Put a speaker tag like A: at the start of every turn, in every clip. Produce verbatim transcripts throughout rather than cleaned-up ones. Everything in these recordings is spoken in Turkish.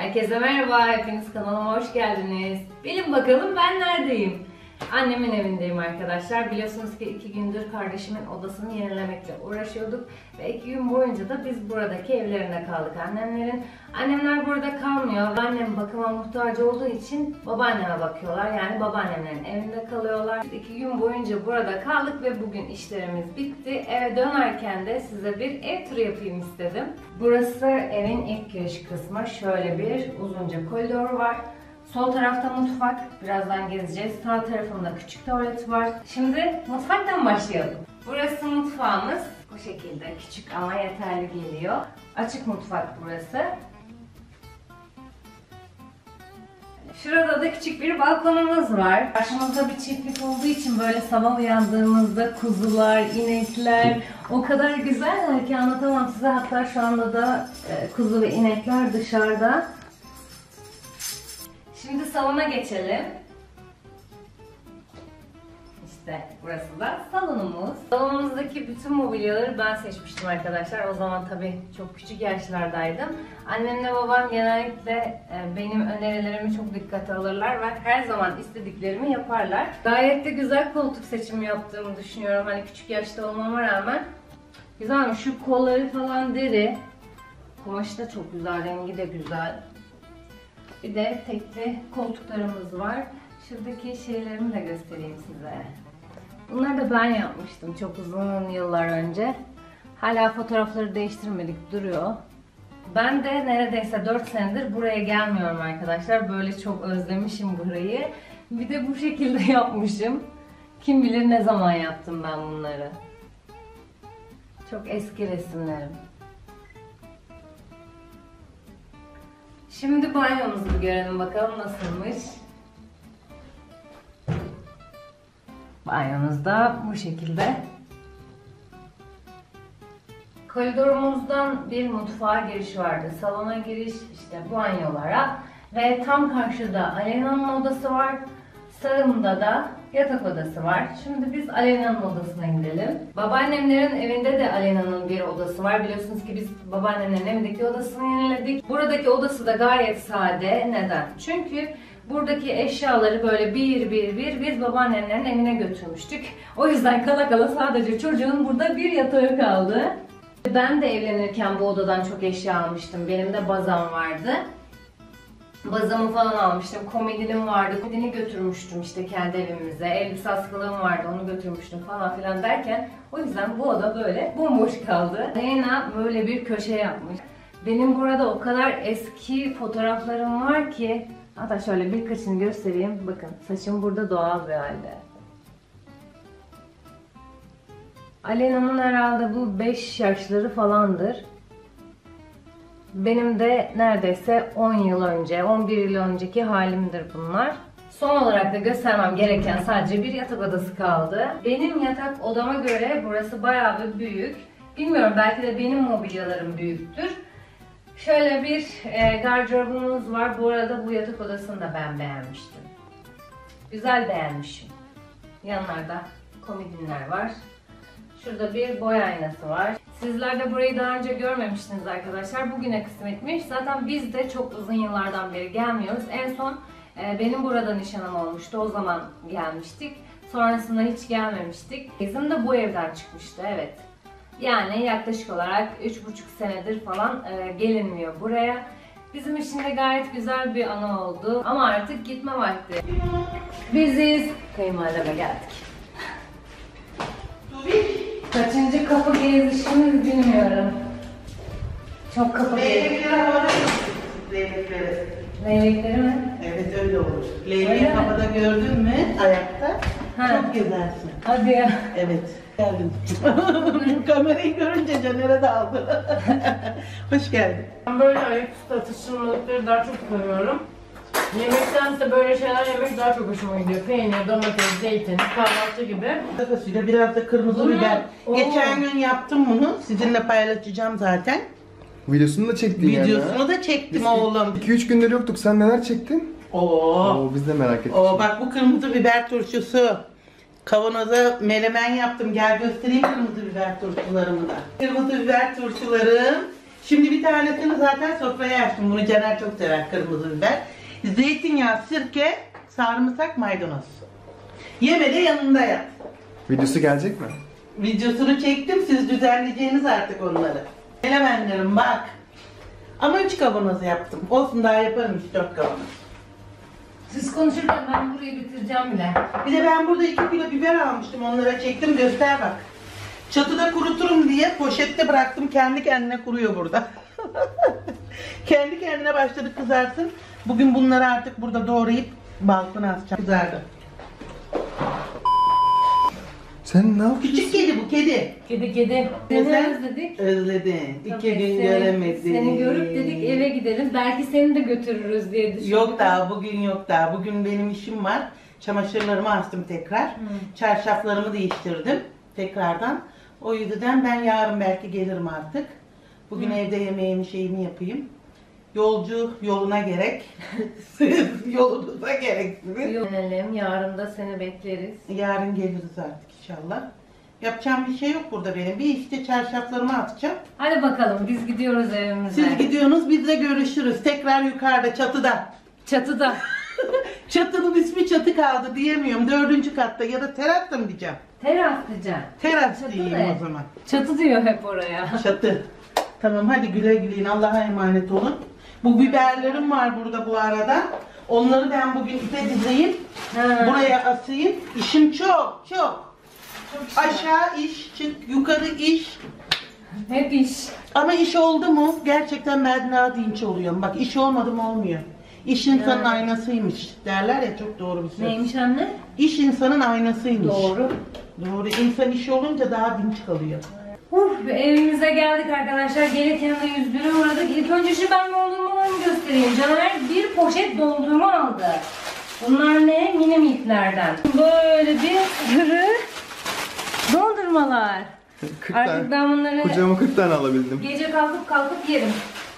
A: Herkese merhaba, hepiniz kanalıma hoş geldiniz. Bilin bakalım ben neredeyim? Annemin evindeyim arkadaşlar. Biliyorsunuz ki iki gündür kardeşimin odasını yenilemekle uğraşıyorduk. Ve iki gün boyunca da biz buradaki evlerinde kaldık annemlerin. Annemler burada kalmıyor. Annem bakıma muhtaç olduğu için babaanneme bakıyorlar. Yani babaannemlerin evinde kalıyorlar. Biz iki gün boyunca burada kaldık ve bugün işlerimiz bitti. Eve dönerken de size bir ev turu yapayım istedim. Burası evin ilk giriş kısmı. Şöyle bir uzunca koridor var. Sol tarafta mutfak, birazdan gezeceğiz. Sağ tarafında küçük tuvalet var. Şimdi mutfaktan başlayalım. Burası mutfağımız. Bu şekilde küçük ama yeterli geliyor. Açık mutfak burası. Şurada da küçük bir balkonumuz var. Karşımızda bir çiftlik olduğu için böyle sabah uyandığımızda kuzular, inekler o kadar güzeller ki anlatamam size. Hatta şu anda da kuzu ve inekler dışarıda. Şimdi salona geçelim. İşte burası da salonumuz. Salonumuzdaki bütün mobilyaları ben seçmiştim arkadaşlar. O zaman tabii çok küçük yaşlardaydım. Annemle babam genellikle benim önerilerimi çok dikkate alırlar ve her zaman istediklerimi yaparlar. Gayet de güzel koltuk seçimi yaptığımı düşünüyorum. Hani küçük yaşta olmama rağmen. Güzelmiş. Şu kolları falan deri. Kumaşı da çok güzel, rengi de güzel. Bir de tekli koltuklarımız var. Şuradaki şeylerimi de göstereyim size. Bunları da ben yapmıştım çok uzun yıllar önce. Hala fotoğrafları değiştirmedik, duruyor. Ben de neredeyse dört senedir buraya gelmiyorum arkadaşlar. Böyle çok özlemişim burayı. Bir de bu şekilde yapmışım. Kim bilir ne zaman yaptım ben bunları. Çok eski resimlerim. Şimdi banyomuzu bir görelim bakalım nasılmış. Banyomuz da bu şekilde. Koridorumuzdan bir mutfağa giriş vardı. Salona giriş, işte banyolara ve tam karşıda Aleyna'nın odası var. Sağımda da yatak odası var. Şimdi biz Aleyna'nın odasına gidelim. Babaannemlerin evinde de Aleyna'nın bir odası var. Biliyorsunuz ki biz babaannemlerin evindeki odasını yeniledik. Buradaki odası da gayet sade. Neden? Çünkü buradaki eşyaları böyle bir bir bir biz babaannemlerin evine götürmüştük. O yüzden kala kala sadece çocuğun burada bir yatağı kaldı. Ben de evlenirken bu odadan çok eşya almıştım. Benim de bazam vardı. Bazamı falan almıştım, komodinim vardı, komodini götürmüştüm işte kendi evimize, elbise askılığım vardı onu götürmüştüm falan filan derken o yüzden bu oda böyle bomboş kaldı. Aleyna böyle bir köşe yapmış. Benim burada o kadar eski fotoğraflarım var ki, hatta şöyle birkaçını göstereyim. Bakın saçım burada doğal bir halde. Aleyna'nın herhalde bu beş yaşları falandır. Benim de neredeyse on yıl önce, on bir yıl önceki halimdir bunlar. Son olarak da göstermem gereken sadece bir yatak odası kaldı. Benim yatak odama göre burası bayağı bir büyük. Bilmiyorum, belki de benim mobilyalarım büyüktür. Şöyle bir e, gardırobumuz var. Bu arada bu yatak odasını da ben beğenmiştim. Güzel beğenmişim. Yanlarda komodinler var. Şurada bir boy aynası var. Sizler de burayı daha önce görmemiştiniz arkadaşlar. Bugüne kısmetmiş. Zaten biz de çok uzun yıllardan beri gelmiyoruz. En son e, benim burada nişanım olmuştu. O zaman gelmiştik. Sonrasında hiç gelmemiştik. Bizim de bu evden çıkmıştı. Evet. Yani yaklaşık olarak üç buçuk senedir falan e, gelinmiyor buraya. Bizim için de gayet güzel bir anı oldu. Ama artık gitme vakti. Biziz. Kayınvalideme geldik. Kaçıncı kapı gezişimiz bilmiyorum. Çok kapı gezdik.
B: Leylekleri havada gördük. Leylekleri.
A: Leylekleri mi?
B: Evet öyle olur. Leyleği havada gördün mü ayakta ha. Çok gezersin.
A: Hadi ya.
B: Evet. Geldin. Kamerayı görünce Caner'e de aldı. Hoş geldin.
A: Ben böyle ayaküstü atıştırmalıkları daha çok seviyorum. Yemektense böyle şeyler yemek daha çok hoşuma gidiyor. Peynir, domates, zeytin, kahvaltı gibi.
B: Fasulye, biraz da kırmızı
A: Bunu,
B: biber.
A: Oo.
B: Geçen gün yaptım bunu. Sizinle paylaşacağım zaten.
C: Videosunu da çektin yani.
B: Videosunu da çektim oğlum.
C: iki üç gündür yoktuk. Sen neler çektin?
B: Oo.
C: Oo, biz de merak ettik.
B: Oo, bak bu kırmızı biber turşusu. Kavanoza menemen yaptım. Gel göstereyim kırmızı biber turşularımı da. Kırmızı biber turşularım. Şimdi bir tanesini zaten sofraya açtım. Bunu Caner çok sever, kırmızı biber. Zeytinyağı, sirke, sarımsak, maydanoz. Yeme de yanında yat.
C: Videosu gelecek mi?
B: Videosunu çektim, siz düzenleyeceğiniz artık onları. Elemenlerim bak. Ama üç kavanoz yaptım. Olsun, daha yaparım üç dört kavanoz.
A: Siz konuşurken ben burayı bitireceğim bile.
B: Bir de ben burada iki kilo biber almıştım, onlara çektim, göster bak. Çatıda kuruturum diye poşette bıraktım, kendi kendine kuruyor burada. Kendi kendine başladı kızarsın. Bugün bunları artık burada doğrayıp balkona asacağım. Kızardı.
C: Sen ne yapıyorsun?
B: Küçük kedi bu, kedi.
A: Kedi kedi. Seni
B: Sen?
A: özledik.
B: Özledin. İki
A: Tabii,
B: gün
A: seni-
B: göremedik.
A: Seni görüp dedik eve gidelim. Belki seni de götürürüz diye düşündük.
B: Yok daha, bugün yok daha. Bugün benim işim var. Çamaşırlarımı astım tekrar.
A: Hı.
B: Çarşaflarımı değiştirdim tekrardan. O yüzden ben yarın belki gelirim artık. Bugün
A: Hı.
B: evde yemeğimi şeyimi yapayım. Yolcu yoluna gerek. Siz yolunuza gerek sizin.
A: Dönelim. Yarın da seni bekleriz.
B: Yarın geliriz artık inşallah. Yapacağım bir şey yok burada benim. Bir işte çarşaflarımı atacağım.
A: Hadi bakalım biz gidiyoruz evimize.
B: Siz gidiyorsunuz, biz de görüşürüz. Tekrar yukarıda, çatıda.
A: Çatıda.
B: Çatının ismi çatı kaldı diyemiyorum. Dördüncü katta ya da teratta mı diyeceğim?
A: Teras diyeceğim.
B: Teras
A: Çatı
B: diyeyim
A: ne?
B: o zaman.
A: Çatı diyor hep oraya.
B: Çatı. Tamam, hadi güle güleyin. Allah'a emanet olun. Bu biberlerim var burada bu arada. Onları ben bugün ipe dizeyim.
A: Ha.
B: Buraya asayım. İşim çok çok. Aşağı iş, çık, yukarı iş.
A: Hep iş.
B: Ama iş oldu mu gerçekten ben daha dinç oluyorum. Bak, iş olmadı mı olmuyor. İş insanın
A: Yani.
B: aynasıymış derler ya, çok doğru bir söz.
A: Neymiş anne?
B: İş insanın aynasıymış.
A: Doğru.
B: Doğru. İnsan işi olunca daha dinç kalıyor.
A: Uf, evimize geldik arkadaşlar. Gelirken de yüz bire uğradık. İlk önce şu ben dondurmalarımı göstereyim. Caner bir poşet dondurma aldı. Bunlar ne? Mini milklerden. Böyle bir sürü dondurmalar.
C: kırk
A: Artık
C: tane.
A: ben bunları
C: Kucağıma kırk tane alabildim.
A: gece kalkıp kalkıp yerim.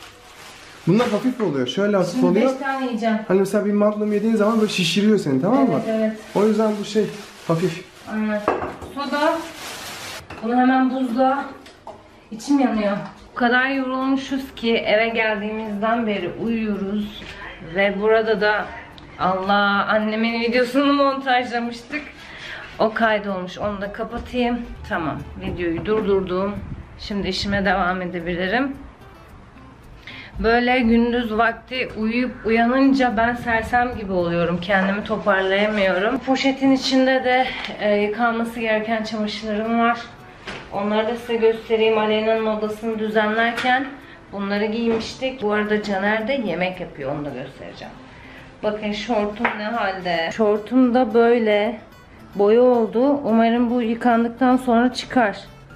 C: Bunlar hafif oluyor. Şöyle hafif
A: Şimdi
C: oluyor.
A: beş tane yiyeceğim.
C: Hani mesela bir magnum yediğin zaman böyle şişiriyor seni, tamam mı?
A: Evet evet.
C: O yüzden bu şey hafif.
A: Aynen. Soda. Bunu hemen buzluğa. İçim yanıyor. O kadar yorulmuşuz ki eve geldiğimizden beri uyuyoruz. Ve burada da Allah, annemin videosunu montajlamıştık. O kaydolmuş. Onu da kapatayım. Tamam. Videoyu durdurdum. Şimdi işime devam edebilirim. Böyle gündüz vakti uyuyup uyanınca ben sersem gibi oluyorum. Kendimi toparlayamıyorum. Poşetin içinde de e, yıkanması gereken çamaşırlarım var. Onları da size göstereyim. Aleyna'nın odasını düzenlerken bunları giymiştik. Bu arada Caner de yemek yapıyor. Onu da göstereceğim. Bakın şortum ne halde. Şortum da böyle boya oldu. Umarım bu yıkandıktan sonra çıkar.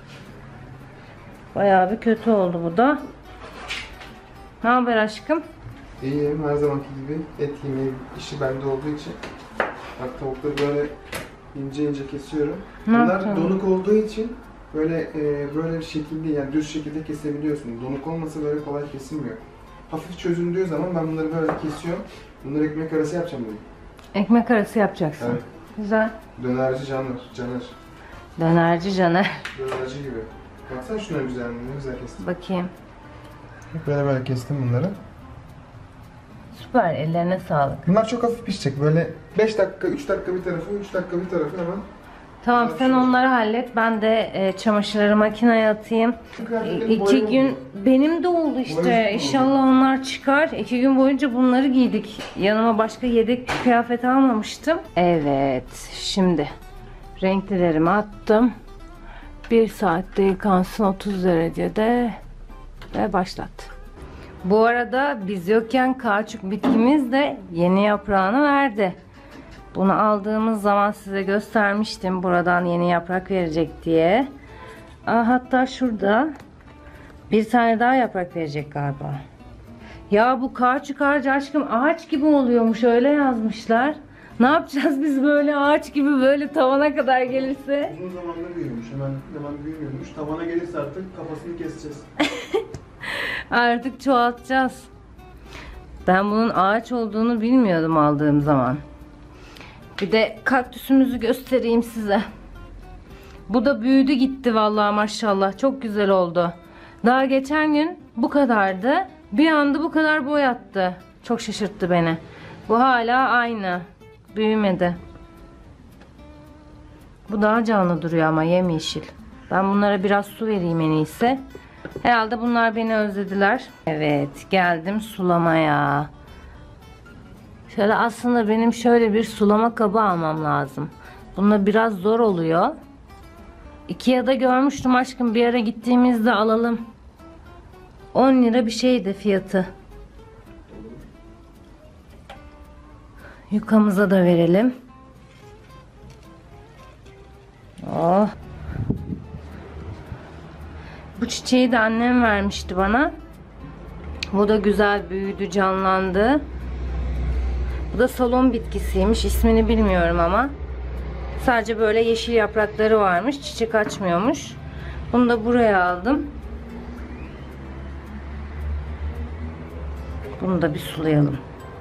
A: Bayağı bir kötü oldu bu da. Ne haber aşkım?
C: İyiyim, her zamanki gibi et yemeği işi bende olduğu için. Bak, tavukları böyle ince ince kesiyorum.
A: Ne
C: Bunlar
A: yaptın?
C: donuk olduğu için böyle e, böyle bir şekilde, yani düz şekilde kesebiliyorsun. Donuk olmasa böyle kolay kesilmiyor. Hafif çözündüğü zaman ben bunları böyle kesiyorum. Bunları ekmek arası yapacağım bugün.
A: Ekmek arası yapacaksın.
C: Evet.
A: Güzel.
C: Dönerci Caner, Caner.
A: Dönerci Caner.
C: Dönerci gibi. Baksana şuna güzelliğine, ne güzel kestim.
A: Bakayım.
C: Böyle böyle kestim bunları.
A: Süper. Ellerine sağlık.
C: Bunlar çok hafif pişecek. Böyle beş dakika, üç dakika bir tarafı, üç dakika bir tarafı hemen.
A: Tamam, sen onları hallet. Ben de e, çamaşırları makineye atayım. E, iki gün benim de oldu işte.
C: Boyası
A: İnşallah onlar çıkar. İki gün boyunca bunları giydik. Yanıma başka yedek kıyafet almamıştım. Evet. Şimdi renklilerimi attım. Bir saatte yıkansın otuz derecede. Ve başlat. Bu arada biz yokken kauçuk bitkimiz de yeni yaprağını verdi. Bunu aldığımız zaman size göstermiştim. Buradan yeni yaprak verecek diye. Aa, hatta şurada bir tane daha yaprak verecek galiba. Ya bu kauçuk ağacı aşkım ağaç gibi oluyormuş. Öyle yazmışlar. Ne yapacağız biz böyle ağaç gibi böyle tavana kadar gelirse?
C: Uzun zamandır büyümüş. Hemen hemen büyümüyormuş. Tavana gelirse artık kafasını keseceğiz.
A: Artık çoğaltacağız. Ben bunun ağaç olduğunu bilmiyordum aldığım zaman. Bir de kaktüsümüzü göstereyim size. Bu da büyüdü gitti vallahi, maşallah. Çok güzel oldu. Daha geçen gün bu kadardı. Bir anda bu kadar boyattı. Çok şaşırttı beni. Bu hala aynı. Büyümedi. Bu daha canlı duruyor ama yemyeşil. Ben bunlara biraz su vereyim en iyisi. Herhalde bunlar beni özlediler. Evet, geldim sulamaya. Şöyle aslında benim şöyle bir sulama kabı almam lazım. Bununla biraz zor oluyor. Ikea'da görmüştüm aşkım, bir ara gittiğimizde alalım. on lira bir şeydi fiyatı. Yukamıza da verelim. Oh. Bu çiçeği de annem vermişti bana. Bu da güzel büyüdü, canlandı. Bu da salon bitkisiymiş. İsmini bilmiyorum ama. Sadece böyle yeşil yaprakları varmış. Çiçek açmıyormuş. Bunu da buraya aldım. Bunu da bir sulayalım.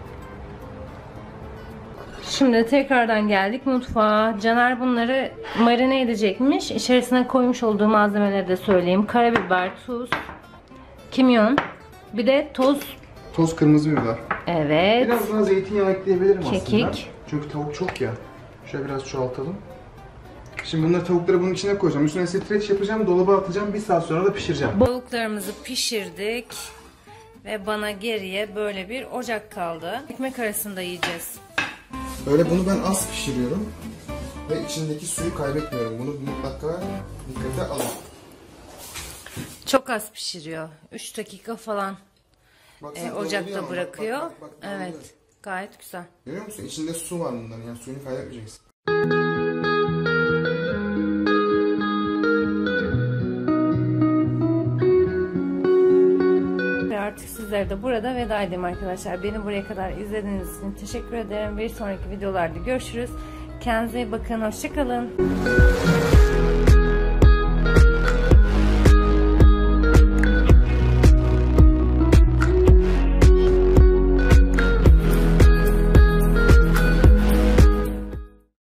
A: Şimdi tekrardan geldik mutfağa. Caner bunları marine edecekmiş. İçerisine koymuş olduğu malzemeleri de söyleyeyim. Karabiber, tuz, kimyon, bir de toz.
C: Toz kırmızı biber.
A: Evet.
C: Biraz daha zeytinyağı ekleyebilirim aslında.
A: Kekik.
C: Çünkü tavuk çok ya. Şöyle biraz çoğaltalım. Şimdi bunları, tavukları bunun içine koyacağım. Üstüne streç yapacağım, dolaba atacağım. Bir saat sonra da pişireceğim.
A: Tavuklarımızı pişirdik. Ve bana geriye böyle bir ocak kaldı. Ekmek arasında yiyeceğiz.
C: Böyle bunu ben az pişiriyorum. Ve içindeki suyu kaybetmiyorum. Bunu mutlaka dikkate alın.
A: Çok az pişiriyor. üç dakika falan
C: Baksana,
A: e, ocakta
C: dağılıyor.
A: bırakıyor.
C: Bak, bak, bak, dağılıyor.
A: Evet. Gayet güzel.
C: Görüyor musun? İçinde su var bunların. Yani suyunu kaybetmeyeceksin.
A: Ve artık sizlere de burada veda edeyim arkadaşlar. Beni buraya kadar izlediğiniz için teşekkür ederim. Bir sonraki videolarda görüşürüz. Kendinize iyi bakın. Hoşça kalın.